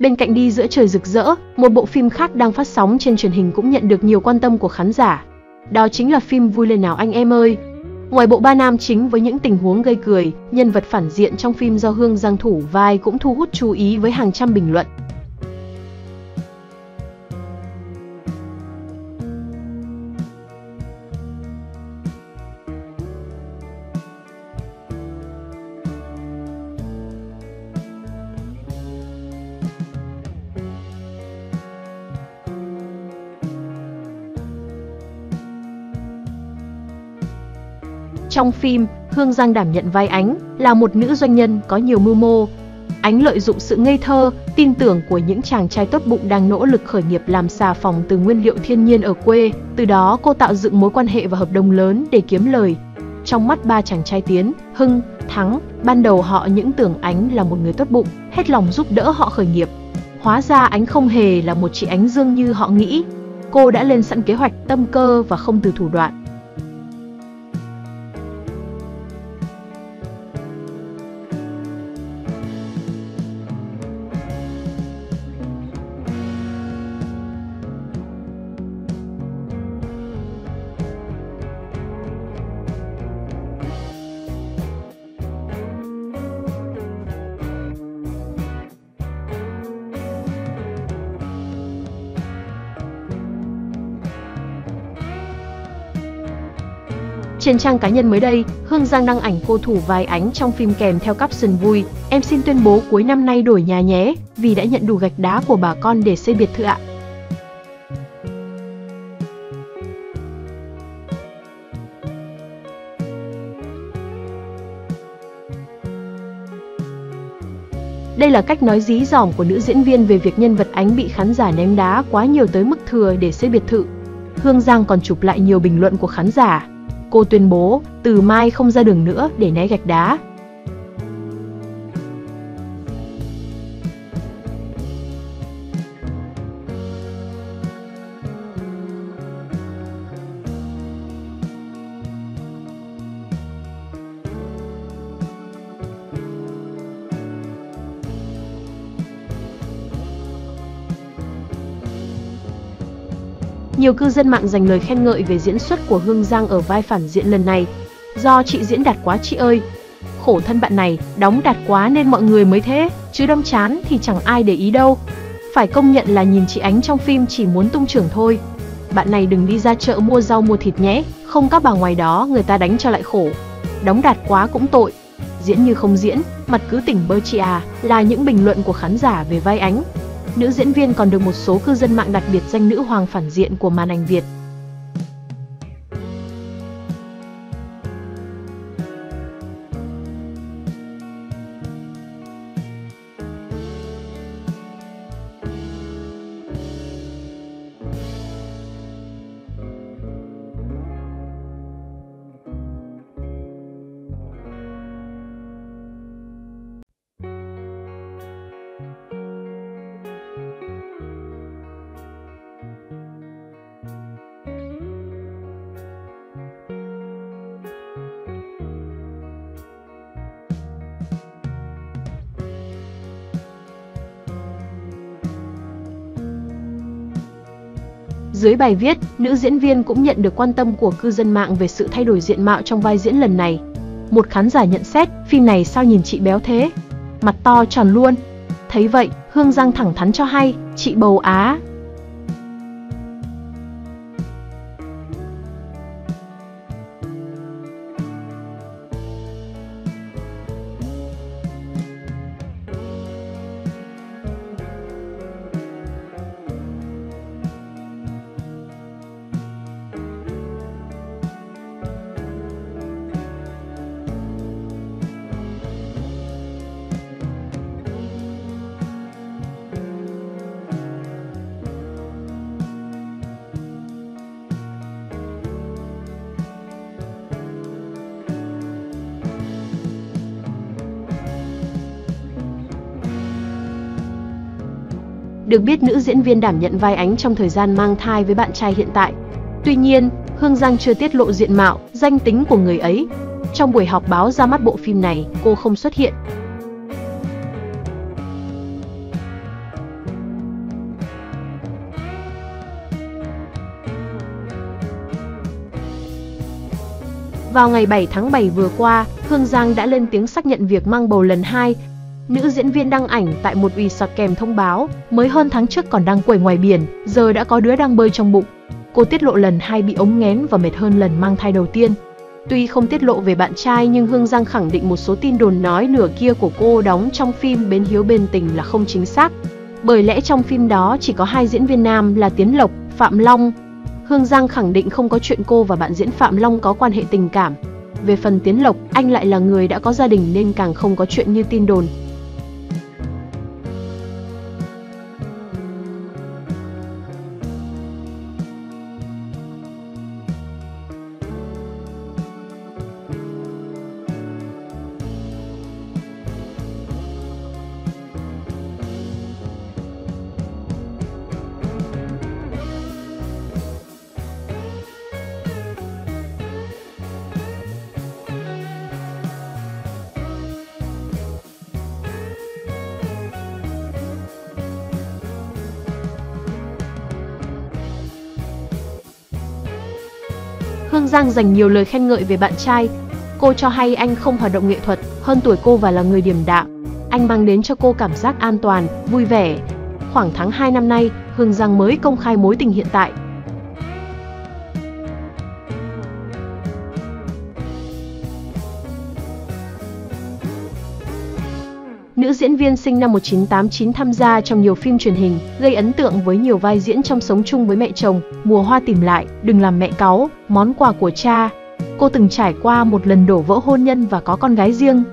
Bên cạnh Đi giữa trời rực rỡ, một bộ phim khác đang phát sóng trên truyền hình cũng nhận được nhiều quan tâm của khán giả. Đó chính là phim Vui lên nào anh em ơi. Ngoài bộ ba nam chính với những tình huống gây cười, nhân vật phản diện trong phim do Hương Giang thủ vai cũng thu hút chú ý với hàng trăm bình luận. Trong phim, Hương Giang đảm nhận vai Ánh, là một nữ doanh nhân có nhiều mưu mô. Ánh lợi dụng sự ngây thơ, tin tưởng của những chàng trai tốt bụng đang nỗ lực khởi nghiệp làm xà phòng từ nguyên liệu thiên nhiên ở quê, từ đó cô tạo dựng mối quan hệ và hợp đồng lớn để kiếm lời. Trong mắt ba chàng trai Tiến, Hưng, Thắng, ban đầu họ những tưởng Ánh là một người tốt bụng, hết lòng giúp đỡ họ khởi nghiệp. Hóa ra Ánh không hề là một chị Ánh Dương như họ nghĩ. Cô đã lên sẵn kế hoạch, tâm cơ và không từ thủ đoạn. Trên trang cá nhân mới đây, Hương Giang đăng ảnh cô thủ vai Ánh trong phim kèm theo caption vui: "Em xin tuyên bố cuối năm nay đổi nhà nhé, vì đã nhận đủ gạch đá của bà con để xây biệt thự ạ." Đây là cách nói dí dỏm của nữ diễn viên về việc nhân vật Ánh bị khán giả ném đá quá nhiều tới mức thừa để xây biệt thự. Hương Giang còn chụp lại nhiều bình luận của khán giả. Cô tuyên bố, từ mai không ra đường nữa để né gạch đá. Nhiều cư dân mạng dành lời khen ngợi về diễn xuất của Hương Giang ở vai phản diện lần này. Do chị diễn đạt quá chị ơi. Khổ thân bạn này, đóng đạt quá nên mọi người mới thế, chứ đâm chán thì chẳng ai để ý đâu. Phải công nhận là nhìn chị Ánh trong phim chỉ muốn tung trưởng thôi. Bạn này đừng đi ra chợ mua rau mua thịt nhé, không các bà ngoài đó người ta đánh cho lại khổ. Đóng đạt quá cũng tội. Diễn như không diễn, mặt cứ tỉnh bơ chị à, là những bình luận của khán giả về vai Ánh. Nữ diễn viên còn được một số cư dân mạng đặt biệt danh nữ hoàng phản diện của màn ảnh Việt. Dưới bài viết, nữ diễn viên cũng nhận được quan tâm của cư dân mạng về sự thay đổi diện mạo trong vai diễn lần này. Một khán giả nhận xét, phim này sao nhìn chị béo thế? Mặt to tròn luôn. Thấy vậy, Hương Giang thẳng thắn cho hay, chị bầu á. Được biết nữ diễn viên đảm nhận vai Ánh trong thời gian mang thai với bạn trai hiện tại. Tuy nhiên, Hương Giang chưa tiết lộ diện mạo, danh tính của người ấy. Trong buổi họp báo ra mắt bộ phim này, cô không xuất hiện. Vào ngày 7 tháng 7 vừa qua, Hương Giang đã lên tiếng xác nhận việc mang bầu lần 2. Nữ diễn viên đăng ảnh tại một resort kèm thông báo, mới hơn tháng trước còn đang quẩy ngoài biển, giờ đã có đứa đang bơi trong bụng. Cô tiết lộ lần 2 bị ống nghén và mệt hơn lần mang thai đầu tiên. Tuy không tiết lộ về bạn trai nhưng Hương Giang khẳng định một số tin đồn nói nửa kia của cô đóng trong phim Bến Hiếu Bên Tình là không chính xác. Bởi lẽ trong phim đó chỉ có 2 diễn viên nam là Tiến Lộc, Phạm Long. Hương Giang khẳng định không có chuyện cô và bạn diễn Phạm Long có quan hệ tình cảm. Về phần Tiến Lộc, anh lại là người đã có gia đình nên càng không có chuyện như tin đồn. Hương Giang dành nhiều lời khen ngợi về bạn trai. Cô cho hay anh không hoạt động nghệ thuật, hơn tuổi cô và là người điềm đạm. Anh mang đến cho cô cảm giác an toàn, vui vẻ. Khoảng tháng 2 năm nay, Hương Giang mới công khai mối tình hiện tại. Nữ diễn viên sinh năm 1989 tham gia trong nhiều phim truyền hình, gây ấn tượng với nhiều vai diễn trong Sống chung với mẹ chồng, Mùa hoa tìm lại, Đừng làm mẹ cáu, Món quà của cha. Cô từng trải qua một lần đổ vỡ hôn nhân và có con gái riêng.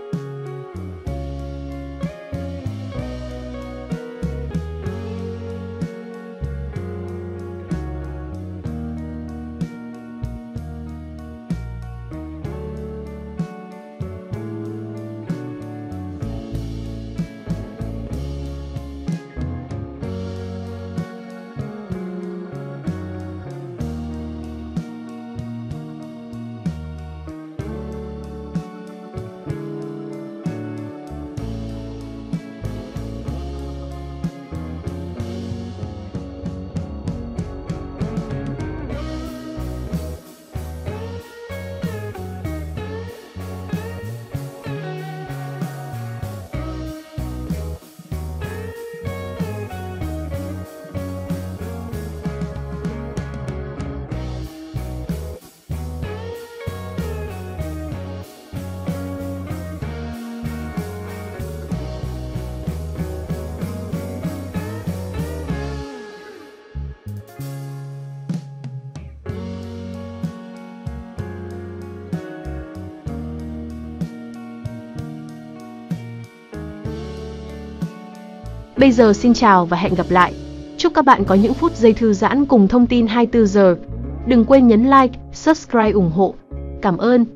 Bây giờ xin chào và hẹn gặp lại. Chúc các bạn có những phút giây thư giãn cùng thông tin 24 giờ. Đừng quên nhấn like, subscribe ủng hộ. Cảm ơn.